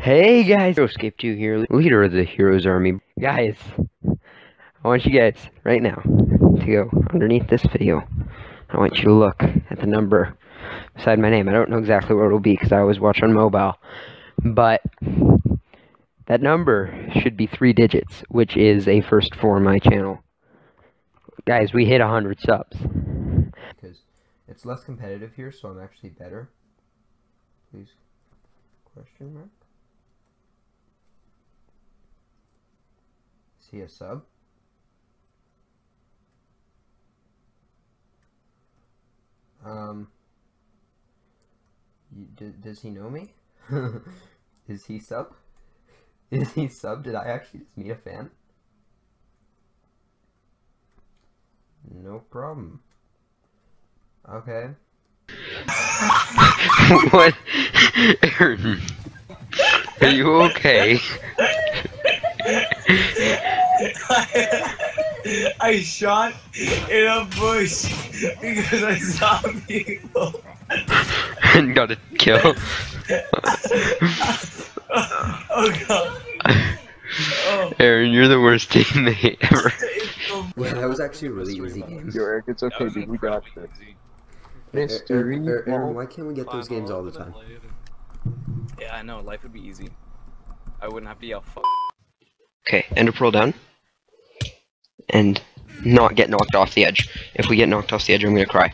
Hey guys, Heroescape 2 here, leader of the Heroes Army. Guys, I want you guys, right now, to go underneath this video. I want you to look at the number beside my name. I don't know exactly what it'll be because I always watch on mobile. But that number should be 3 digits, which is a first for my channel. Guys, we hit 100 subs. Because it's less competitive here, so I'm actually better. Please, question mark? Is he a sub? Does he know me? Is he sub? Is he sub? Did I actually just meet a fan? No problem. Okay. What? Aaron, are you okay? I shot in a bush because I saw people. And got a kill. Oh god. Oh. Aaron, you're the worst teammate ever. Yeah, that was actually a really easy game. Yo, Eric, it's okay, dude. We got this. Aaron, why can't we get those games all the time? Yeah, I know. Life would be easy. I wouldn't have to yell fuck. Okay, Ender Pearl down. And not get knocked off the edge. If we get knocked off the edge, I'm gonna cry.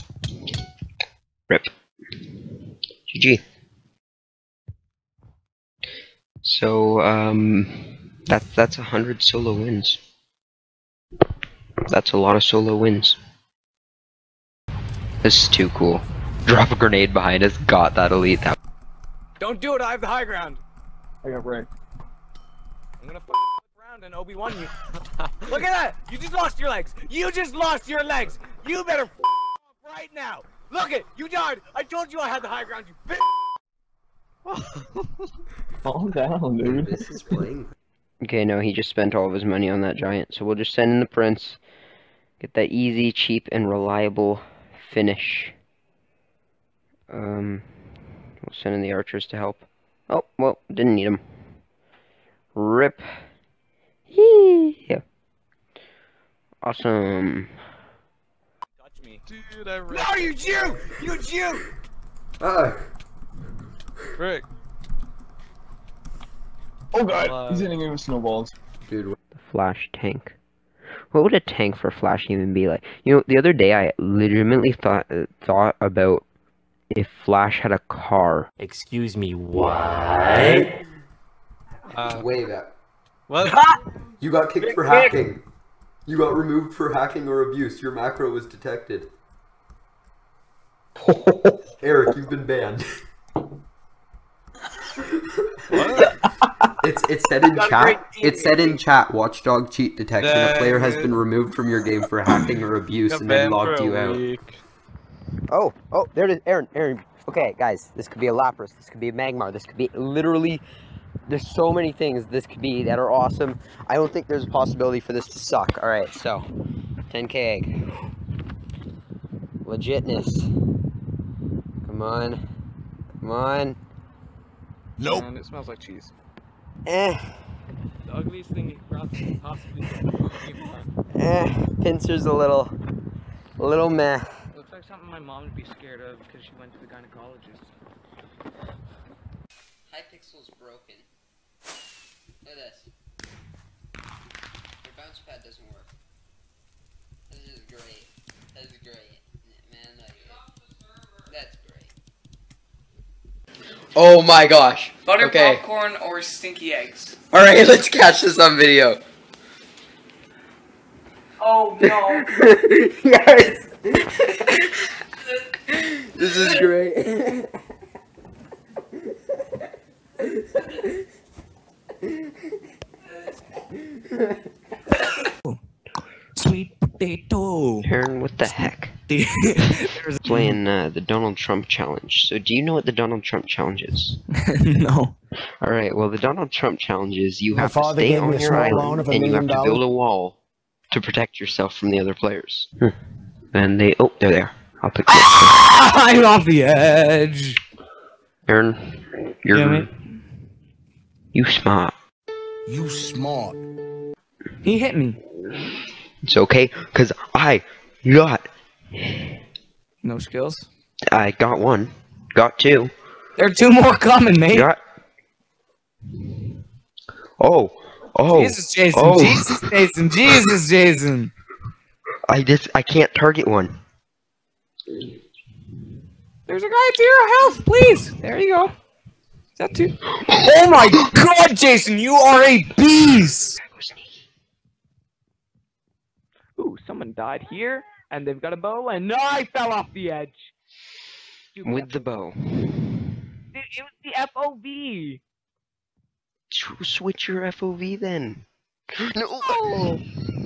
Rip. GG. So, that's 100 solo wins. That's a lot of solo wins. This is too cool. Drop a grenade behind us, got that elite. That Don't do it. I have the high ground. I got right. I'm gonna flip around and Obi-Wan you. Look at that! You just lost your legs. You just lost your legs. You better off right now. Look it. You died. I told you I had the high ground. You bitch. Calm down, dude. This is playing. Okay, no, he just spent all of his money on that giant, so we'll just send in the prince. Get that easy, cheap, and reliable finish. We'll send in the archers to help. Oh, well, didn't need them. Rip. Yeah. Awesome. Touch me. Dude, I ripped. No, you Jew! You Jew! Rick. Oh god, he's hitting me with snowballs. Dude, The Flash tank. What would a tank for Flash even be like? You know, the other day I legitimately thought about if Flash had a car. Excuse me, what? way back. What? You got kicked for hacking. You got removed for hacking or abuse. Your macro was detected. Eric, you've been banned. What? It said in chat. It said in chat. Watchdog cheat detection. A player has been removed from your game for hacking or abuse, and then logged you out. Oh, there it is. Aaron. Okay, guys, this could be a Lapras. This could be a Magmar. This could be literally. There's so many things this could be that are awesome. I don't think there's a possibility for this to suck. All right, so 10k egg. Legitness. Come on. Nope. Man, it smells like cheese. The ugliest thing you possibly Pincer's a little meh. Looks like something my mom would be scared of because she went to the gynecologist. Hypixel's broken. Look at this. Your bounce pad doesn't work. This is great. Man, that's great. Oh my gosh. Butter popcorn or stinky eggs? Alright, let's catch this on video. Oh no. Yes! This is great. Sweet potato. Aaron, what the heck? Playing the Donald Trump challenge. So do you know what the Donald Trump challenge is? No. Alright, well the Donald Trump challenge is you have to stay on your island and you have to build a wall to protect yourself from the other players. And they're there. I'll pick them up. I'm off the edge. Aaron, you're You smart. You smart. He hit me. It's okay, cause I got No skills. I got one. Got two. There are 2 more coming, mate. Got Oh. Jesus, Jason. Oh. Jesus, Jason. Jesus, Jason. I can't target one. There's a guy to your health, please. There you go. Is that 2? Oh my God, Jason, you are a beast. Ooh, someone died here, and they've got a bow, and I fell off the edge. With the bow. Dude, it was the FOV. Switch your FOV then. No. Oh.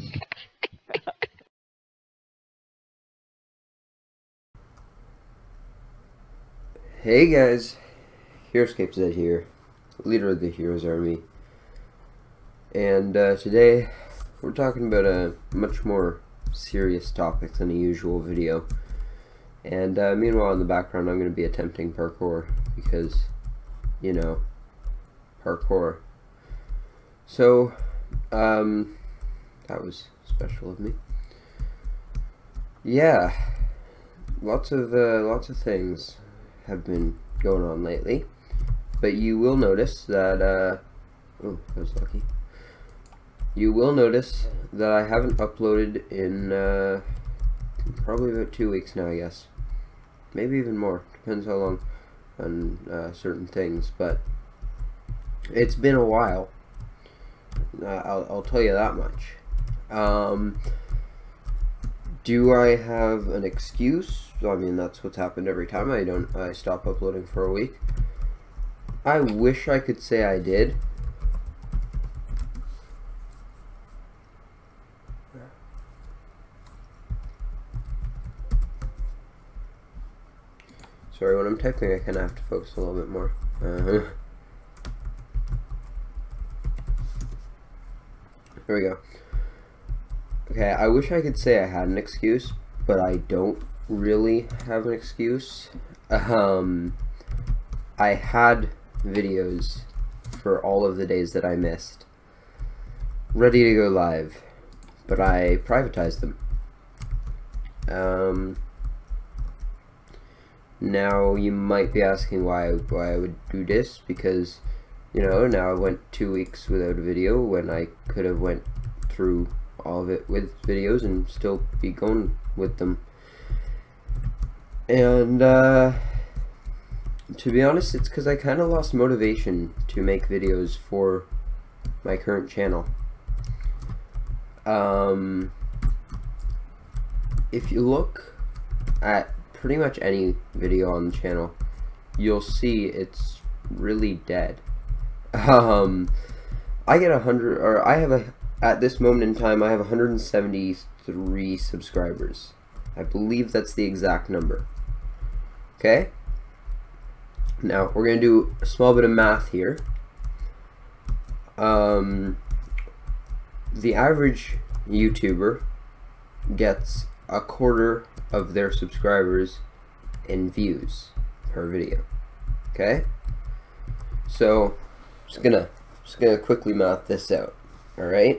Hey guys, HeroScapeZ here, leader of the Heroes Army, and today we're talking about a much more serious topic than a usual video. And meanwhile, in the background, I'm going to be attempting parkour because, you know, parkour. So, that was special of me. Yeah, lots of things have been going on lately, but you will notice that oh, that was lucky. You will notice that I haven't uploaded in probably about 2 weeks now, I guess. Maybe even more, depends how long on certain things, but it's been a while. I'll tell you that much. Do I have an excuse? I mean, that's what's happened every time I stop uploading for a week. I wish I could say I did. Sorry, when I'm typing I kind of have to focus a little bit more. There we go. Okay, I wish I could say I had an excuse, but I don't really have an excuse. I had videos for all of the days that I missed ready to go live, but I privatized them. Now you might be asking why I would do this, because, you know, now I went 2 weeks without a video when I could have went through all of it with videos and still be going with them. And to be honest, it's because I kind of lost motivation to make videos for my current channel. If you look at pretty much any video on the channel, you'll see it's really dead. I get 100, or I have at this moment in time I have 173 subscribers. I believe that's the exact number. Okay? Now we're gonna do a small bit of math here. The average YouTuber gets a quarter of their subscribers in views per video. Okay? So just gonna quickly math this out. Alright?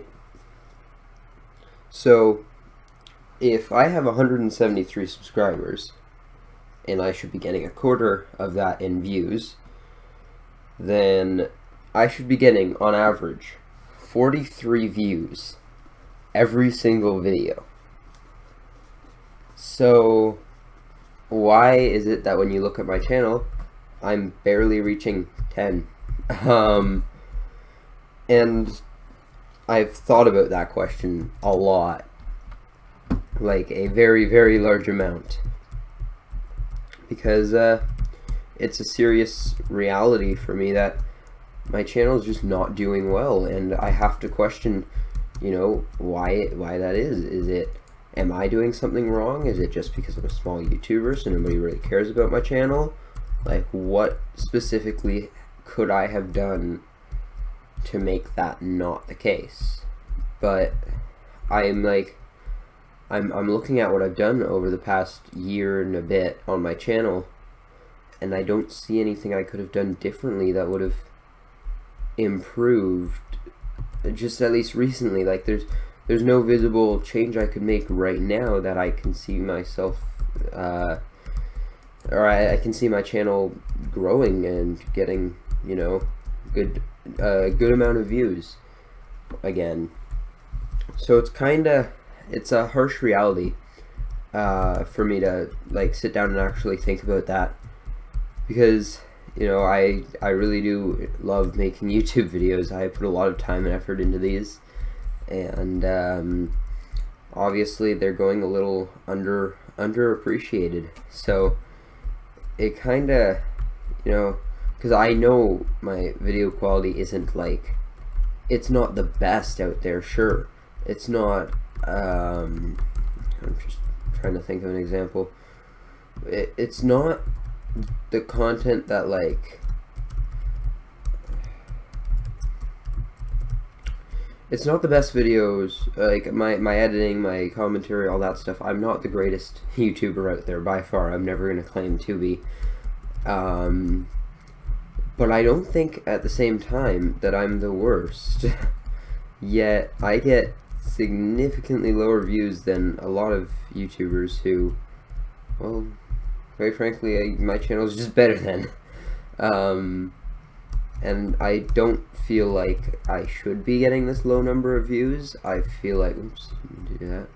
So if I have 173 subscribers and I should be getting a quarter of that in views, then I should be getting on average 43 views every single video. So why is it that when you look at my channel I'm barely reaching 10? And I've thought about that question a lot, like a very, very large amount, because it's a serious reality for me that my channel is just not doing well, and I have to question, you know, why that is. Is it, am I doing something wrong? Is it just because I'm a small YouTuber so nobody really cares about my channel? Like, what specifically could I have done to make that not the case? But I'm looking at what I've done over the past year and a bit on my channel, and I don't see anything I could have done differently that would have improved, just at least recently. Like there's no visible change I could make right now that I can see myself, or I can see my channel growing and getting, you know, good amount of views again. So it's a harsh reality for me to like sit down and actually think about that, because you know I really do love making YouTube videos. I put a lot of time and effort into these, and obviously they're going a little underappreciated. So it kind of, you know, because I know my video quality isn't like, it's not the best out there. Sure, it's not. I'm just trying to think of an example. It's not the content that like, it's not the best videos, like my editing, my commentary, all that stuff. I'm not the greatest YouTuber out there by far. I'm never going to claim to be. But I don't think at the same time that I'm the worst. Yet I get significantly lower views than a lot of YouTubers who, well, quite frankly, my channel is just better than. And I don't feel like I should be getting this low number of views. I feel like, oops, let me do that.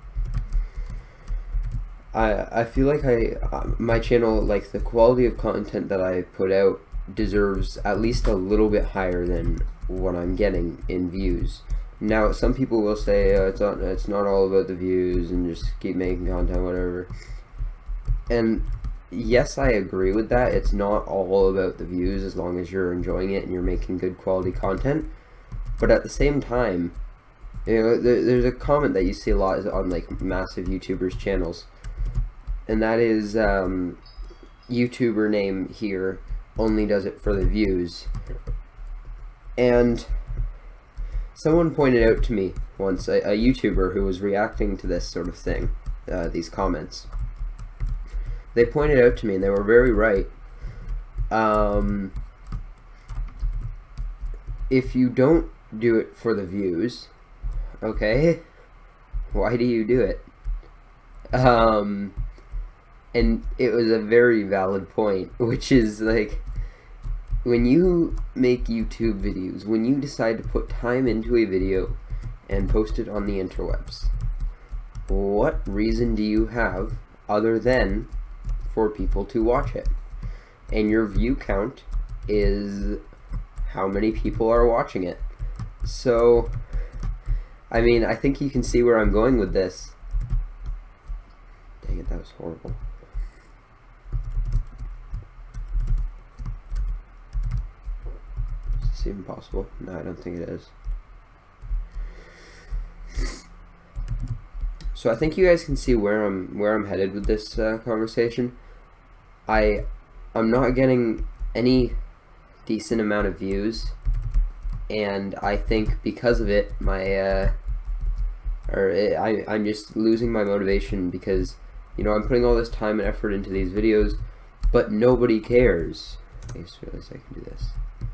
I feel like my channel, like the quality of content that I put out deserves at least a little bit higher than what I'm getting in views. Now, some people will say it's not all about the views and just keep making content, whatever. And yes, I agree with that. It's not all about the views as long as you're enjoying it and you're making good quality content. But at the same time, you know, there's a comment that you see a lot on like massive YouTubers' channels, and that is YouTuber name here only does it for the views. And someone pointed out to me once, a YouTuber who was reacting to this sort of thing, these comments. They pointed out to me, and they were very right. If you don't do it for the views, okay, why do you do it? And it was a very valid point, which is like, when you make YouTube videos, when you decide to put time into a video and post it on the interwebs, what reason do you have other than for people to watch it? And your view count is how many people are watching it. So, I mean, I think you can see where I'm going with this. Dang it, that was horrible. Is this even possible? No, I don't think it is. So I think you guys can see where I'm headed with this conversation. I'm not getting any decent amount of views, and I think because of it, I'm just losing my motivation, because, you know, I'm putting all this time and effort into these videos, but nobody cares. I just realized I can do this.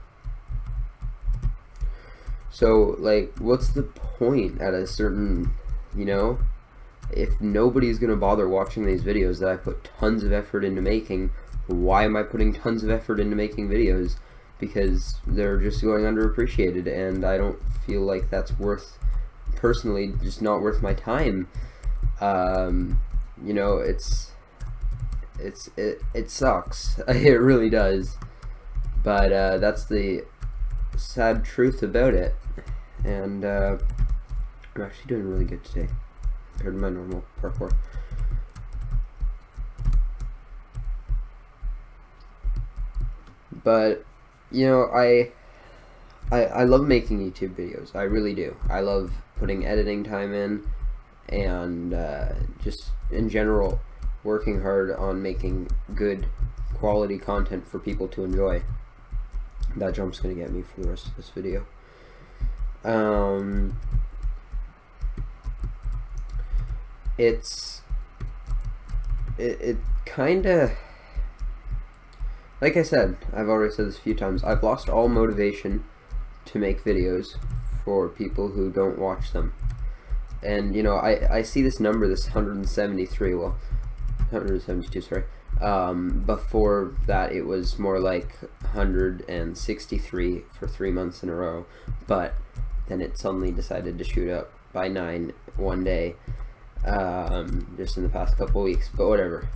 So, like, what's the point at a certain, you know, if nobody's gonna bother watching these videos that I put tons of effort into making? Why am I putting tons of effort into making videos? Because they're just going underappreciated, and I don't feel like that's worth, personally, just not worth my time. You know, it sucks. It really does. But that's the sad truth about it. And I'm actually doing really good today compared to my normal parkour. But, you know, I love making YouTube videos. I really do. I love putting editing time in, and just in general working hard on making good quality content for people to enjoy. That jump's gonna get me for the rest of this video. It kinda, like I said, I've already said this a few times, I've lost all motivation to make videos for people who don't watch them. And you know, I see this number, this 173, well, 172, sorry. Before that it was more like 163 for 3 months in a row, but then it suddenly decided to shoot up by 9 one day, just in the past couple weeks, but whatever.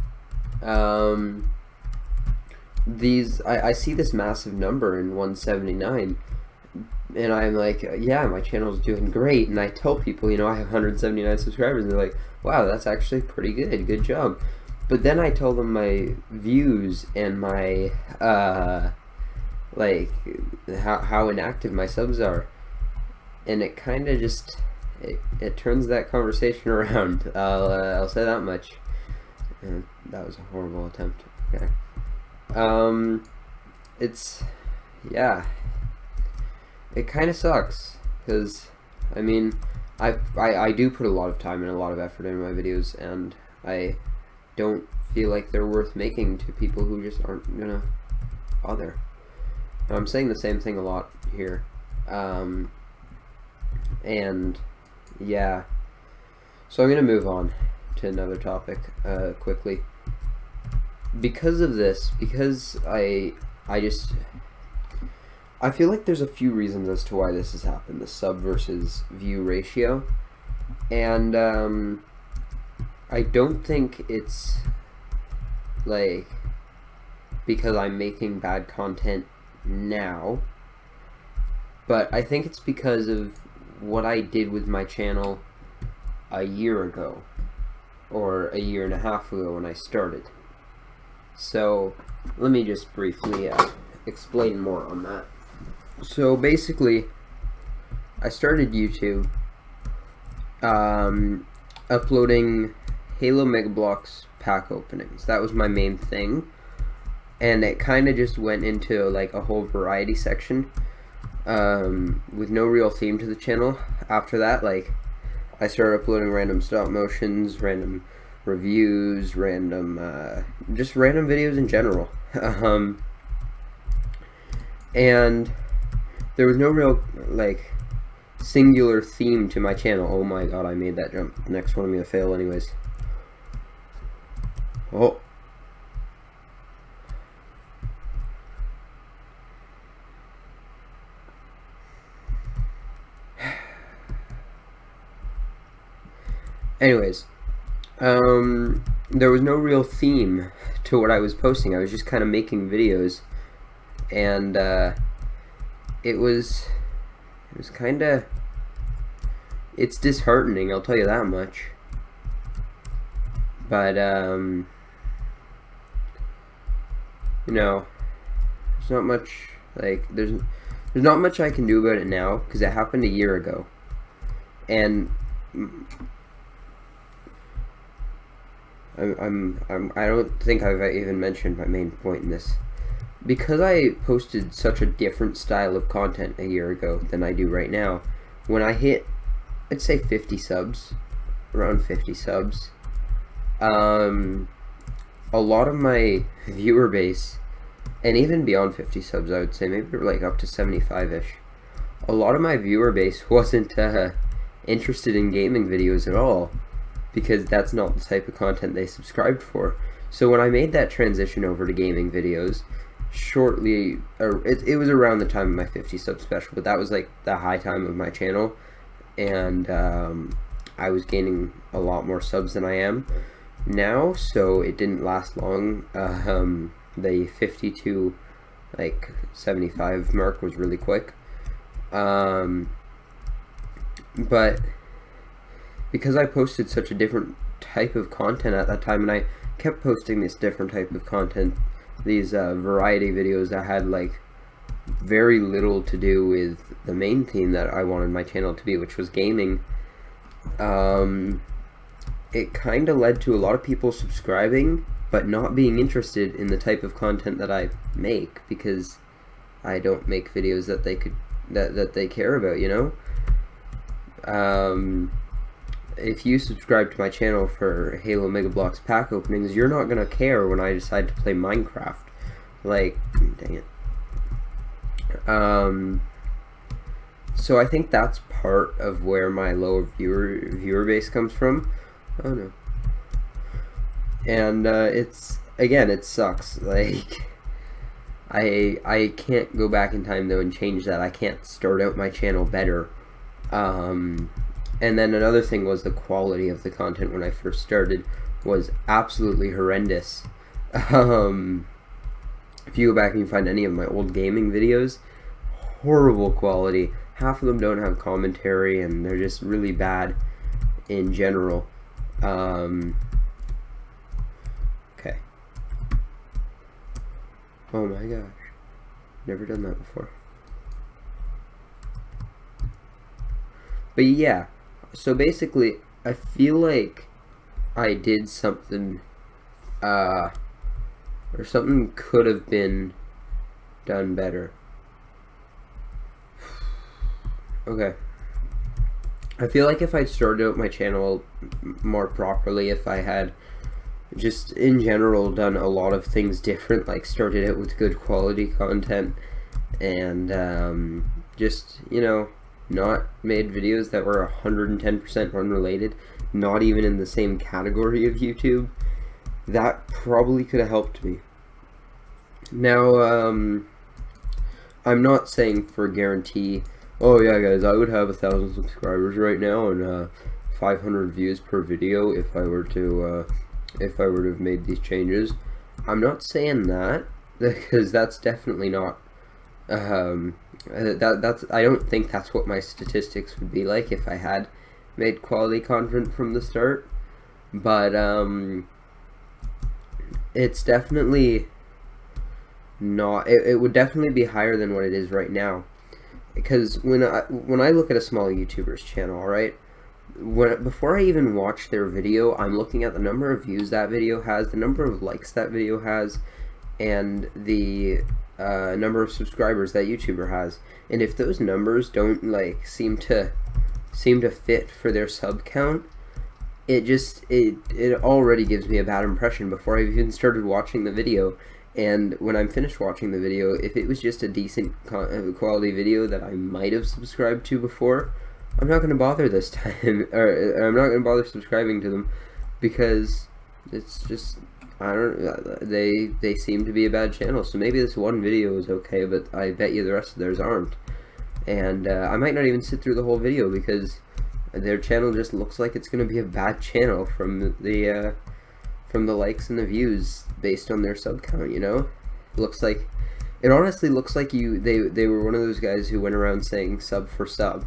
I see this massive number in 179, and I'm like, yeah, my channel's doing great, and I tell people, you know, I have 179 subscribers, and they're like, wow, that's actually pretty good job. But then I tell them my views and my, like, how inactive my subs are, and it kind of just, it turns that conversation around. I'll say that much. And that was a horrible attempt. Okay. It's, yeah, it kind of sucks, because, I mean, I do put a lot of time and a lot of effort into my videos, and I don't feel like they're worth making to people who just aren't gonna bother. And I'm saying the same thing a lot here, and yeah, so I'm gonna move on to another topic quickly. Because of this, because I feel like there's a few reasons as to why this has happened, the sub versus view ratio, and I don't think it's like because I'm making bad content now, but I think it's because of what I did with my channel a year ago, or a year and a half ago when I started. So let me just briefly explain more on that. So basically, I started YouTube uploading Halo Mega Bloks pack openings. That was my main thing, and it kind of just went into like a whole variety section with no real theme to the channel. After that, like, I started uploading random stop motions, random reviews, random just random videos in general, and there was no real like singular theme to my channel. Oh my god, I made that jump. Next one I'm gonna fail anyways. Oh, anyways, there was no real theme to what I was posting. I was just kind of making videos, and it was kind of, it's disheartening, I'll tell you that much. But you know, there's not much, like, there's not much I can do about it now, because it happened a year ago, and I don't think I've even mentioned my main point in this. Because I posted such a different style of content a year ago than I do right now, when I hit, I'd say 50 subs, around 50 subs, a lot of my viewer base, and even beyond 50 subs, I would say maybe like up to 75-ish, a lot of my viewer base wasn't interested in gaming videos at all, because that's not the type of content they subscribed for. So when I made that transition over to gaming videos, shortly, it was around the time of my 50 sub special, but that was like the high time of my channel, and I was gaining a lot more subs than I am now, so it didn't last long. The 50 to like 75 mark was really quick, but because I posted such a different type of content at that time, and I kept posting this different type of content, these variety videos that had like very little to do with the main theme that I wanted my channel to be, which was gaming, it kind of led to a lot of people subscribing but not being interested in the type of content that I make, because I don't make videos that they care about, you know. If you subscribe to my channel for Halo Mega Bloks pack openings, you're not gonna care when I decide to play Minecraft. Like, dang it. So I think that's part of where my lower viewer base comes from. Oh no. And it's, again, it sucks. Like, I can't go back in time though and change that. I can't start out my channel better. And then another thing was the quality of the content when I first started was absolutely horrendous. If you go back and you find any of my old gaming videos, horrible quality. Half of them don't have commentary, and they're just really bad in general. Okay. Oh my gosh. Never done that before. But yeah, so basically, I feel like I did something, or something could have been done better. Okay. I feel like if I started out my channel more properly, if I had just in general done a lot of things different, like started out with good quality content, and just, you know, not made videos that were 110% unrelated, not even in the same category of YouTube, that probably could have helped me. Now, I'm not saying for a guarantee, oh yeah guys, I would have 1,000 subscribers right now and 500 views per video if I were to have made these changes. I'm not saying that, because that's definitely not, that's I don't think that's what my statistics would be like if I had made quality content from the start. But it's definitely not, it would definitely be higher than what it is right now. Because when I look at a small YouTuber's channel, right, before I even watch their video, I'm looking at the number of views that video has, the number of likes that video has, and the number of subscribers that YouTuber has. And if those numbers don't like seem to fit for their sub count, it already gives me a bad impression before I've even started watching the video. And when I'm finished watching the video, if it was just a decent quality video that I might have subscribed to before, I'm not going to bother this time, or I'm not going to bother subscribing to them, because it's just, I don't, they seem to be a bad channel. So maybe this one video is okay, but I bet you the rest of theirs aren't. And I might not even sit through the whole video, because their channel just looks like it's going to be a bad channel from the likes and the views based on their sub count, you know? It honestly looks like they were one of those guys who went around saying sub for sub.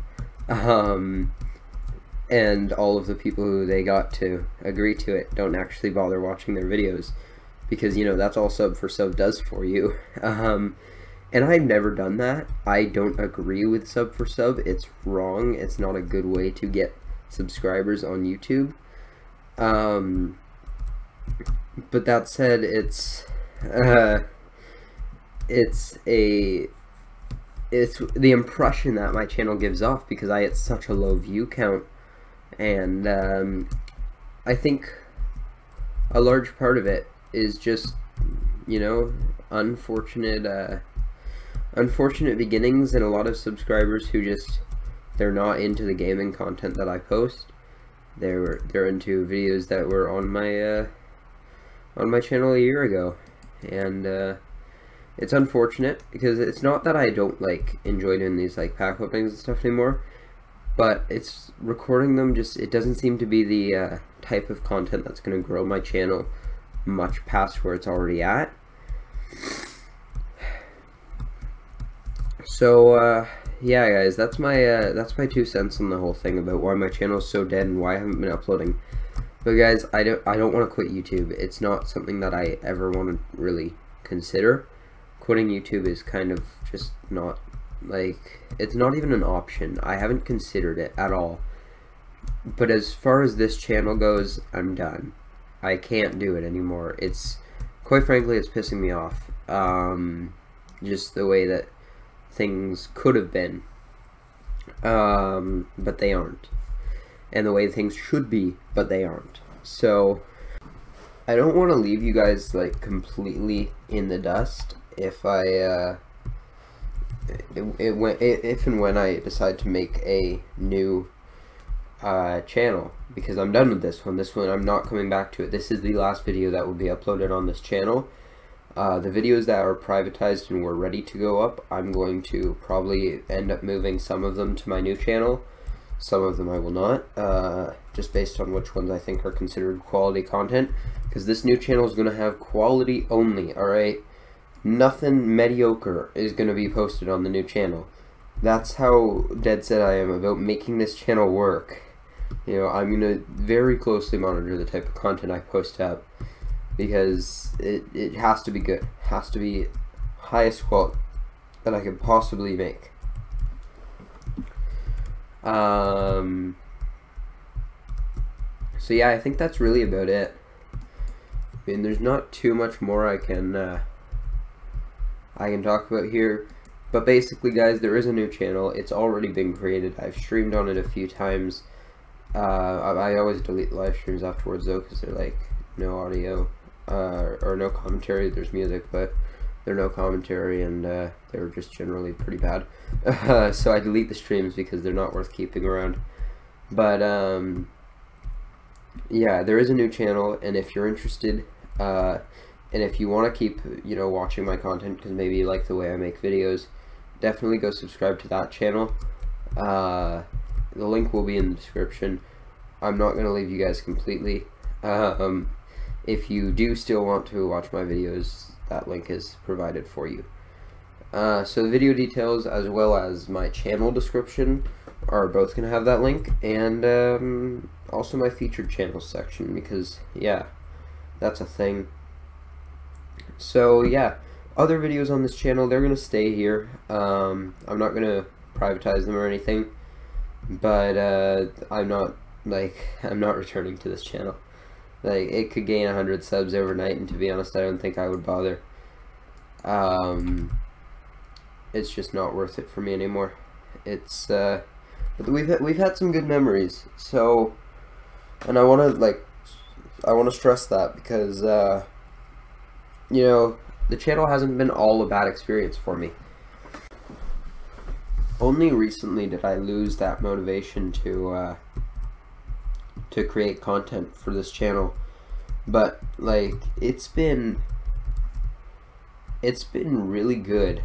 And all of the people who they got to agree to it don't actually bother watching their videos, because, you know, that's all sub for sub does for you. And I've never done that. I don't agree with sub for sub. It's wrong. It's not a good way to get subscribers on YouTube. But that said, it's the impression that my channel gives off, because I had such a low view count. And I think a large part of it is just, you know, unfortunate beginnings, and a lot of subscribers who just, they're not into the gaming content that I post. They're into videos that were on my channel a year ago. And it's unfortunate, because it's not that I don't like enjoy doing these like pack openings and stuff anymore, but it's recording them, just, it doesn't seem to be the type of content that's going to grow my channel much past where it's already at. So yeah guys, that's my 2 cents on the whole thing about why my channel is so dead and why I haven't been uploading. But guys, I don't want to quit YouTube. It's not something that I ever want to really consider. Quitting YouTube is kind of just not, like, it's not even an option. I haven't considered it at all. But as far as this channel goes, I'm done. I can't do it anymore. It's, quite frankly, it's pissing me off. Just the way that things could have been. But they aren't. And the way things should be, but they aren't. So I don't want to leave you guys like completely in the dust if I if and when I decide to make a new channel, because I'm done with this one. This one I'm not coming back to it. This is the last video that will be uploaded on this channel. The videos that are privatized and were ready to go up, I'm going to probably end up moving some of them to my new channel. Some of them I will not, just based on which ones I think are considered quality content, because this new channel is going to have quality only, alright? Nothing mediocre is going to be posted on the new channel. That's how dead set I am about making this channel work. You know, I'm going to very closely monitor the type of content I post up, because it has to be good. It has to be highest quality that I could possibly make. So yeah, I think that's really about it. I mean, there's not too much more I can talk about here, but basically, guys, there is a new channel. It's already been created. I've streamed on it a few times. I always delete the live streams afterwards though, because they're like no audio or no commentary. There's music, but they're no commentary, and they're just generally pretty bad. So I delete the streams because they're not worth keeping around. But yeah, there is a new channel, and if you're interested, and if you want to keep, you know, watching my content because maybe you like the way I make videos, definitely go subscribe to that channel. The link will be in the description. I'm not going to leave you guys completely. If you do still want to watch my videos, that link is provided for you. So the video details as well as my channel description are both going to have that link, and also my featured channels section, because yeah, that's a thing. So yeah, other videos on this channel, they're going to stay here. I'm not going to privatize them or anything, but I'm not returning to this channel. Like, it could gain 100 subs overnight, and to be honest, I don't think I would bother. It's just not worth it for me anymore. It's but we've had some good memories, so, and I want to stress that, because you know, the channel hasn't been all a bad experience for me. Only recently did I lose that motivation to create content for this channel, but like it's been really good.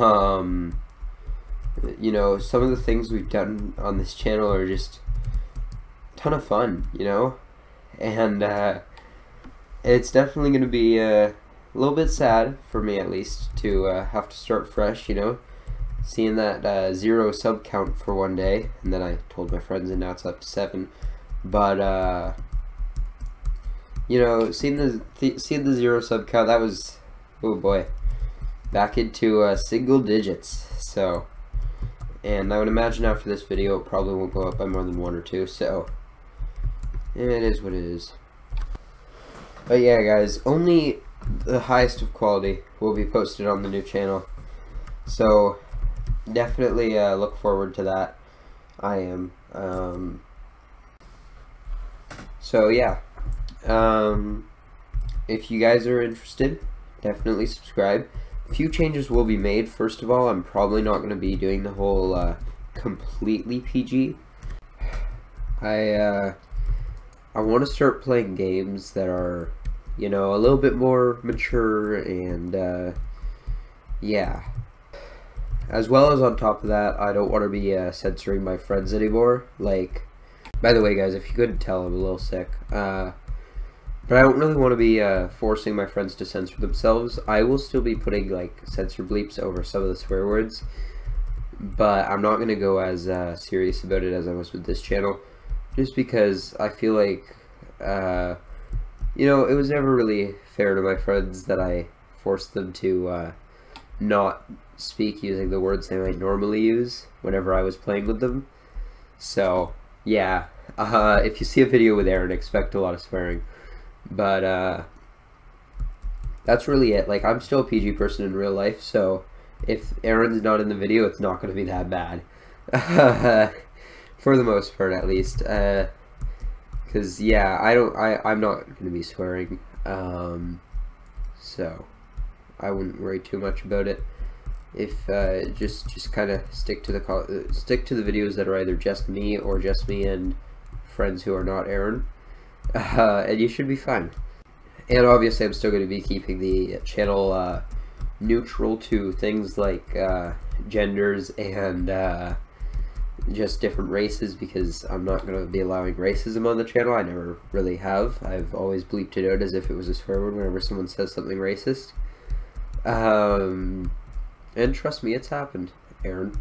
You know, some of the things we've done on this channel are just a ton of fun, you know, and it's definitely going to be a little bit sad for me, at least, to have to start fresh, you know, seeing that 0 sub count for one day, and then I told my friends and now it's up to 7. But you know, seeing the 0 sub count, that was, oh boy, back into single digits. So, and I would imagine after this video it probably won't go up by more than 1 or 2, so it is what it is. But yeah, guys, only the highest of quality will be posted on the new channel, so definitely look forward to that. I am. So yeah, if you guys are interested, definitely subscribe. A few changes will be made. First of all, I'm probably not going to be doing the whole completely PG. I want to start playing games that are, you know, a little bit more mature, and yeah. As well as on top of that, I don't want to be censoring my friends anymore. Like, by the way, guys, if you couldn't tell, I'm a little sick. But I don't really want to be forcing my friends to censor themselves. I will still be putting like censor bleeps over some of the swear words, but I'm not going to go as serious about it as I was with this channel, just because I feel like, you know, it was never really fair to my friends that I forced them to not speak using the words they might normally use whenever I was playing with them. So yeah, if you see a video with Aaron, expect a lot of swearing. But that's really it. Like, I'm still a PG person in real life, so if Aaron's not in the video, it's not going to be that bad. For the most part, at least. Because yeah, I'm not going to be swearing. So I wouldn't worry too much about it. if just kind of stick to the videos that are either just me or just me and friends who are not Aaron, and you should be fine. And obviously I'm still going to be keeping the channel neutral to things like genders and just different races, because I'm not going to be allowing racism on the channel. I never really have. I've always bleeped it out as if it was a swear word whenever someone says something racist. And trust me, it's happened, Aaron.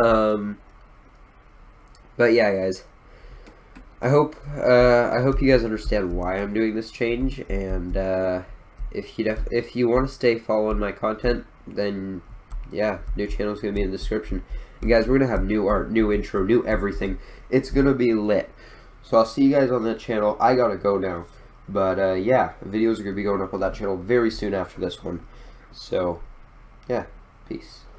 But yeah, guys, I hope you guys understand why I'm doing this change, and if you want to stay following my content, then yeah, new channel's gonna be in the description. And guys, we're gonna have new art, new intro, new everything. It's gonna be lit. So I'll see you guys on that channel. I gotta go now, but yeah, videos are gonna be going up on that channel very soon after this one. So yeah, peace.